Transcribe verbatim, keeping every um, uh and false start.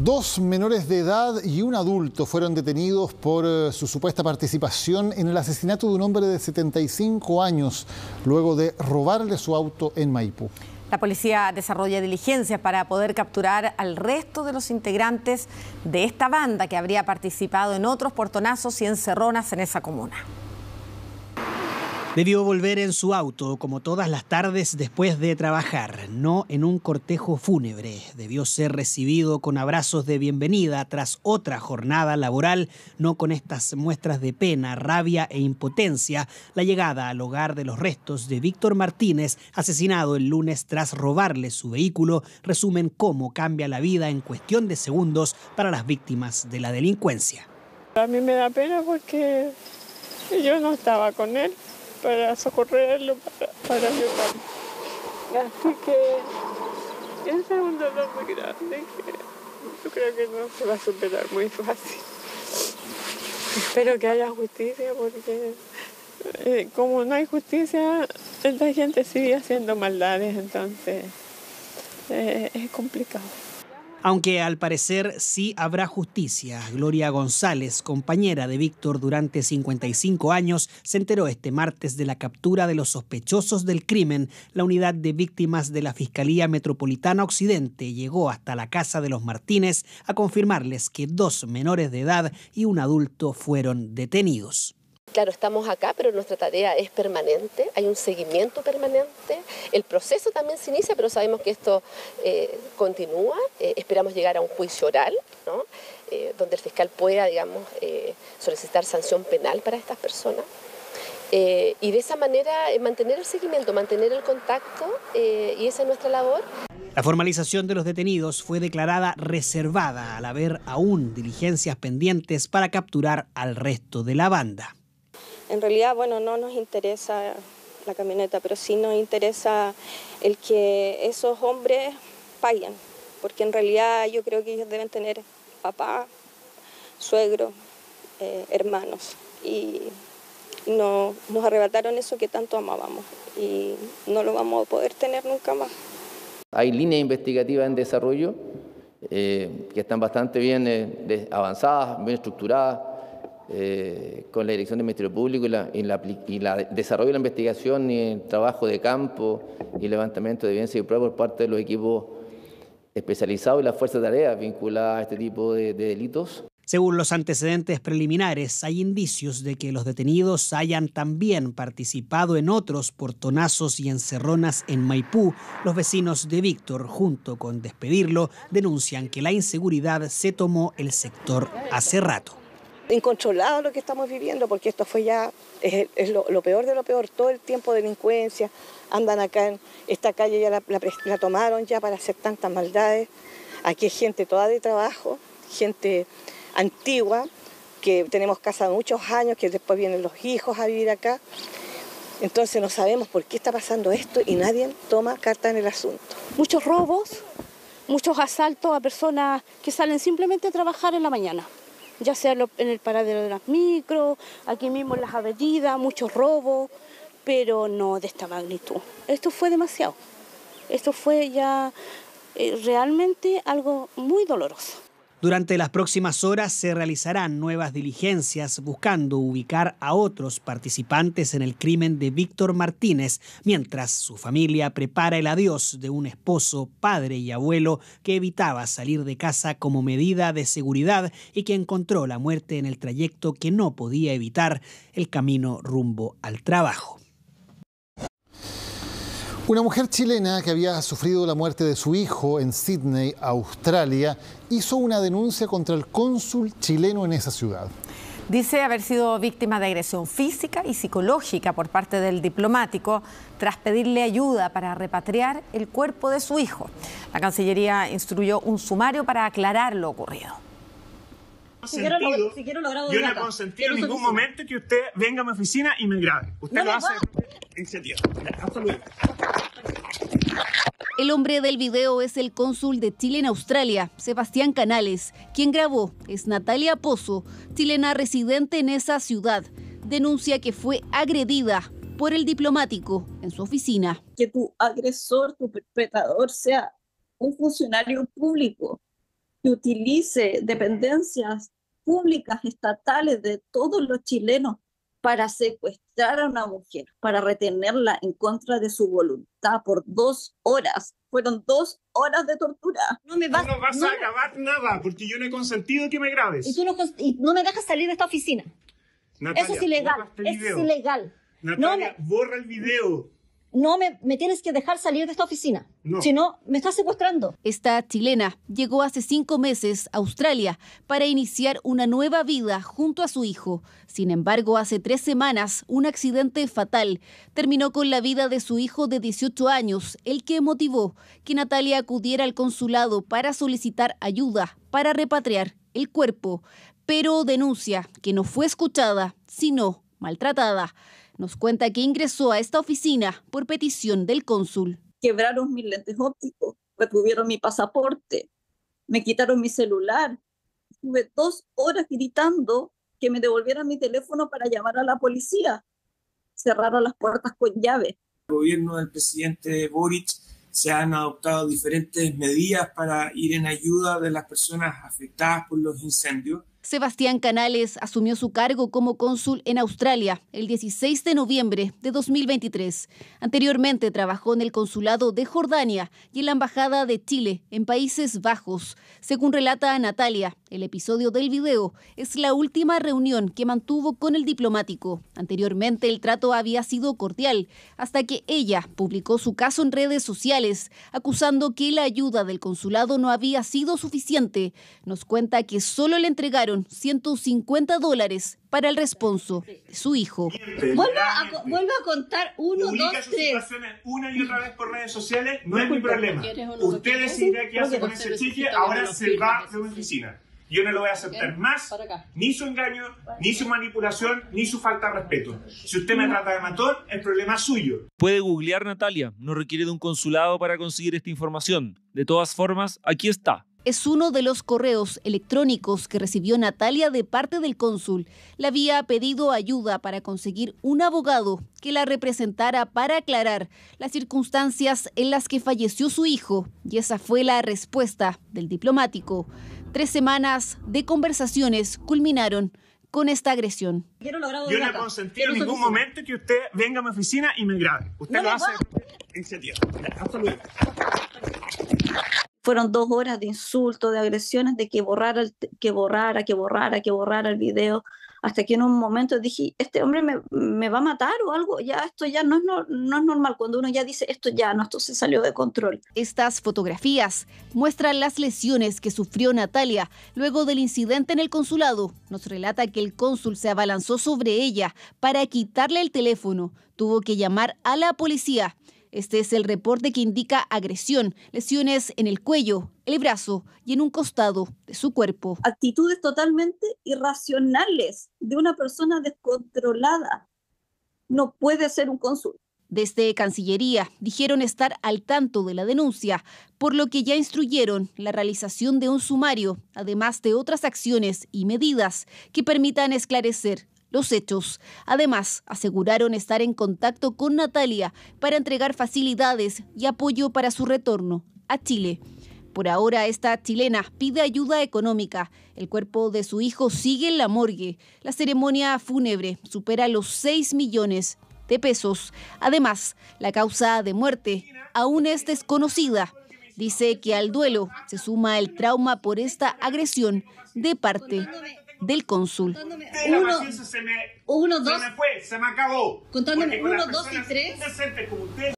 Dos menores de edad y un adulto fueron detenidos por eh, su supuesta participación en el asesinato de un hombre de setenta y cinco años, luego de robarle su auto en Maipú. La policía desarrolla diligencias para poder capturar al resto de los integrantes de esta banda que habría participado en otros portonazos y encerronas en esa comuna. Debió volver en su auto, como todas las tardes después de trabajar, no en un cortejo fúnebre. Debió ser recibido con abrazos de bienvenida tras otra jornada laboral, no con estas muestras de pena, rabia e impotencia. La llegada al hogar de los restos de Víctor Martínez, asesinado el lunes tras robarle su vehículo, resumen cómo cambia la vida en cuestión de segundos para las víctimas de la delincuencia. A mí me da pena porque yo no estaba con él para socorrerlo, para, para ayudarlo. Así que ese es un dolor muy grande que yo creo que no se va a superar muy fácil. Espero que haya justicia porque eh, como no hay justicia, esta gente sigue haciendo maldades, entonces eh, es complicado. Aunque al parecer sí habrá justicia, Gloria González, compañera de Víctor durante cincuenta y cinco años, se enteró este martes de la captura de los sospechosos del crimen. La unidad de víctimas de la Fiscalía Metropolitana Occidente llegó hasta la casa de los Martínez a confirmarles que dos menores de edad y un adulto fueron detenidos. Claro, estamos acá, pero nuestra tarea es permanente, hay un seguimiento permanente, el proceso también se inicia, pero sabemos que esto eh, continúa, eh, esperamos llegar a un juicio oral, ¿no? eh, donde el fiscal pueda, digamos, eh, solicitar sanción penal para estas personas. Eh, y de esa manera eh, mantener el seguimiento, mantener el contacto, eh, y esa es nuestra labor. La formalización de los detenidos fue declarada reservada al haber aún diligencias pendientes para capturar al resto de la banda. En realidad, bueno, no nos interesa la camioneta, pero sí nos interesa el que esos hombres paguen, porque en realidad yo creo que ellos deben tener papá, suegro, eh, hermanos, y no, nos arrebataron eso que tanto amábamos y no lo vamos a poder tener nunca más. Hay líneas investigativas en desarrollo eh, que están bastante bien eh, avanzadas, bien estructuradas, Eh, con la dirección del Ministerio Público y la, y la, y la desarrollo de la investigación y el trabajo de campo y levantamiento de evidencia y pruebas por parte de los equipos especializados y las fuerzas de tarea vinculadas a este tipo de, de delitos. Según los antecedentes preliminares, hay indicios de que los detenidos hayan también participado en otros portonazos y encerronas en Maipú. Los vecinos de Víctor, junto con Despedirlo, denuncian que la inseguridad se tomó el sector hace rato. Incontrolado lo que estamos viviendo, porque esto fue ya, es, es lo, lo peor de lo peor, todo el tiempo de delincuencia, andan acá en esta calle, ya la, la, la tomaron ya para hacer tantas maldades. Aquí hay gente toda de trabajo, gente antigua, que tenemos casa de muchos años, que después vienen los hijos a vivir acá. Entonces no sabemos por qué está pasando esto y nadie toma carta en el asunto. Muchos robos, muchos asaltos a personas que salen simplemente a trabajar en la mañana, ya sea en el paradero de las micros, aquí mismo en las avenidas, muchos robos, pero no de esta magnitud. Esto fue demasiado. Esto fue ya eh, realmente algo muy doloroso. Durante las próximas horas se realizarán nuevas diligencias buscando ubicar a otros participantes en el crimen de Víctor Martínez, mientras su familia prepara el adiós de un esposo, padre y abuelo que evitaba salir de casa como medida de seguridad y que encontró la muerte en el trayecto que no podía evitar, el camino rumbo al trabajo. Una mujer chilena que había sufrido la muerte de su hijo en Sydney, Australia, hizo una denuncia contra el cónsul chileno en esa ciudad. Dice haber sido víctima de agresión física y psicológica por parte del diplomático tras pedirle ayuda para repatriar el cuerpo de su hijo. La Cancillería instruyó un sumario para aclarar lo ocurrido. Sentido, si quiero logrado yo no he consentido en ningún momento que usted venga a mi oficina y me grabe. Usted no lo hace en sentido. Hasta luego. El hombre del video es el cónsul de Chile en Australia, Sebastián Canales. Quien grabó es Natalia Pozo, chilena residente en esa ciudad. Denuncia que fue agredida por el diplomático en su oficina. Que tu agresor, tu perpetrador sea un funcionario público. que utilice dependencias públicas, estatales de todos los chilenos para secuestrar a una mujer, para retenerla en contra de su voluntad por dos horas. Fueron dos horas de tortura. No me vas, no vas no, a grabar nada, porque yo no he consentido que me grabes. Y tú no, y no me dejas salir de esta oficina. Natalia, eso es ilegal, este eso es ilegal. Natalia, no me, borra el video. No me, me tienes que dejar salir de esta oficina. No. Si no, me estás secuestrando. Esta chilena llegó hace cinco meses a Australia para iniciar una nueva vida junto a su hijo. Sin embargo, hace tres semanas, un accidente fatal terminó con la vida de su hijo de dieciocho años, el que motivó que Natalia acudiera al consulado para solicitar ayuda para repatriar el cuerpo. Pero denuncia que no fue escuchada, sino maltratada. Nos cuenta que ingresó a esta oficina por petición del cónsul. Quebraron mis lentes ópticos, retuvieron mi pasaporte, me quitaron mi celular. Estuve dos horas gritando que me devolvieran mi teléfono para llamar a la policía. Cerraron las puertas con llave. El gobierno del presidente Boric se han adoptado diferentes medidas para ir en ayuda de las personas afectadas por los incendios. Sebastián Canales asumió su cargo como cónsul en Australia el dieciséis de noviembre de dos mil veintitrés. Anteriormente trabajó en el consulado de Jordania y en la embajada de Chile en Países Bajos. Según relata Natalia, el episodio del video es la última reunión que mantuvo con el diplomático. Anteriormente el trato había sido cordial hasta que ella publicó su caso en redes sociales acusando que la ayuda del consulado no había sido suficiente. Nos cuenta que solo le entregaron ciento cincuenta dólares para el responso de su hijo. Vuelva a, vuelva a contar uno, Publica dos, sus tres. situaciones una y otra vez por redes sociales, no es mi problema. Usted decidirá qué hace con ese cheque, ahora se va de una oficina. Yo no lo voy a aceptar más, ni su engaño, ni su manipulación, ni su falta de respeto. Si usted me trata de matón, el problema es suyo. Puede googlear Natalia, no requiere de un consulado para conseguir esta información. De todas formas, aquí está. Es uno de los correos electrónicos que recibió Natalia de parte del cónsul. Le había pedido ayuda para conseguir un abogado que la representara para aclarar las circunstancias en las que falleció su hijo. Y esa fue la respuesta del diplomático. Tres semanas de conversaciones culminaron con esta agresión. Yo no he consentido en ningún momento que usted venga a mi oficina y me grabe. Usted no lo hace en sentido. Absolutamente. Fueron dos horas de insultos, de agresiones, de que borrara, el, que borrara, que borrara, que borrara el video, hasta que en un momento dije, este hombre me, me va a matar o algo, ya esto ya no es, no, no es normal, cuando uno ya dice esto ya, no, esto se salió de control. Estas fotografías muestran las lesiones que sufrió Natalia luego del incidente en el consulado. Nos relata que el cónsul se abalanzó sobre ella para quitarle el teléfono, tuvo que llamar a la policía. Este es el reporte que indica agresión, lesiones en el cuello, el brazo y en un costado de su cuerpo. Actitudes totalmente irracionales de una persona descontrolada. No puede ser un cónsul. Desde Cancillería dijeron estar al tanto de la denuncia, por lo que ya instruyeron la realización de un sumario, además de otras acciones y medidas que permitan esclarecer los hechos. Además, aseguraron estar en contacto con Natalia para entregar facilidades y apoyo para su retorno a Chile. Por ahora, esta chilena pide ayuda económica. El cuerpo de su hijo sigue en la morgue. La ceremonia fúnebre supera los seis millones de pesos. Además, la causa de muerte aún es desconocida. Dice que al duelo se suma el trauma por esta agresión de parte del cónsul. Uno, se me, uno, dos, se me fue, se me acabó. Contándome uno, dos y tres.